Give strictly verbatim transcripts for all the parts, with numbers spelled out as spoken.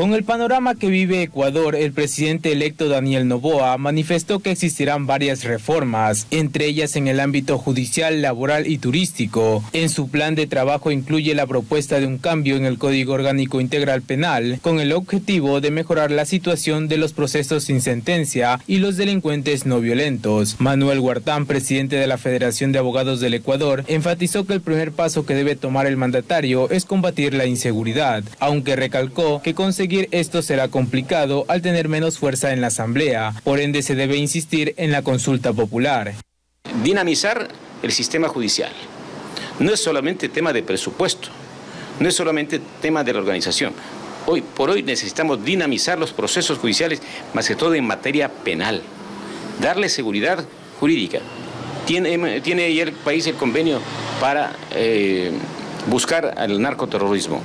Con el panorama que vive Ecuador, el presidente electo Daniel Noboa manifestó que existirán varias reformas, entre ellas en el ámbito judicial, laboral y turístico. En su plan de trabajo incluye la propuesta de un cambio en el Código Orgánico Integral Penal, con el objetivo de mejorar la situación de los procesos sin sentencia y los delincuentes no violentos. Manuel Huartán, presidente de la Federación de Abogados del Ecuador, enfatizó que el primer paso que debe tomar el mandatario es combatir la inseguridad, aunque recalcó que conseguir esto será complicado al tener menos fuerza en la Asamblea, por ende se debe insistir en la consulta popular. Dinamizar el sistema judicial. No es solamente tema de presupuesto, no es solamente tema de la organización. Hoy por hoy necesitamos dinamizar los procesos judiciales, más que todo en materia penal, darle seguridad jurídica. Tiene, tiene ya el país el convenio para eh, buscar al narcoterrorismo.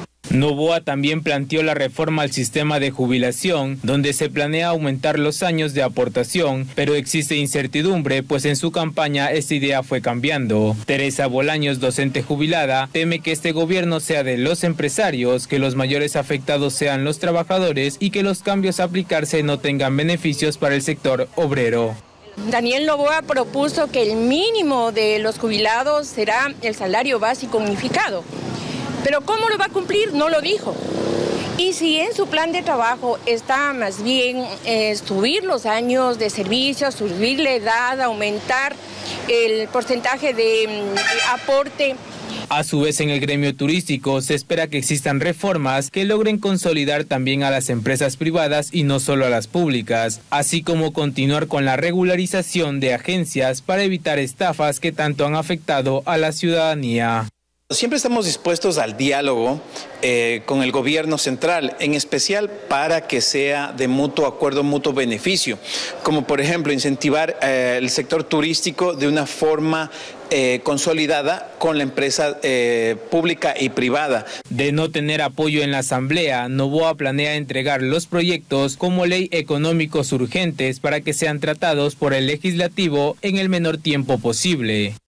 Noboa también planteó la reforma al sistema de jubilación, donde se planea aumentar los años de aportación, pero existe incertidumbre, pues en su campaña esta idea fue cambiando. Teresa Bolaños, docente jubilada, teme que este gobierno sea de los empresarios, que los mayores afectados sean los trabajadores y que los cambios a aplicarse no tengan beneficios para el sector obrero. Daniel Noboa propuso que el mínimo de los jubilados será el salario básico unificado. Pero ¿cómo lo va a cumplir? No lo dijo. Y si en su plan de trabajo está más bien eh, subir los años de servicio, subir la edad, aumentar el porcentaje de eh, aporte. A su vez, en el gremio turístico se espera que existan reformas que logren consolidar también a las empresas privadas y no solo a las públicas, así como continuar con la regularización de agencias para evitar estafas que tanto han afectado a la ciudadanía. Siempre estamos dispuestos al diálogo eh, con el gobierno central, en especial para que sea de mutuo acuerdo, mutuo beneficio, como por ejemplo incentivar eh, el sector turístico de una forma eh, consolidada con la empresa eh, pública y privada. De no tener apoyo en la Asamblea, Noboa planea entregar los proyectos como ley económicos urgentes para que sean tratados por el legislativo en el menor tiempo posible.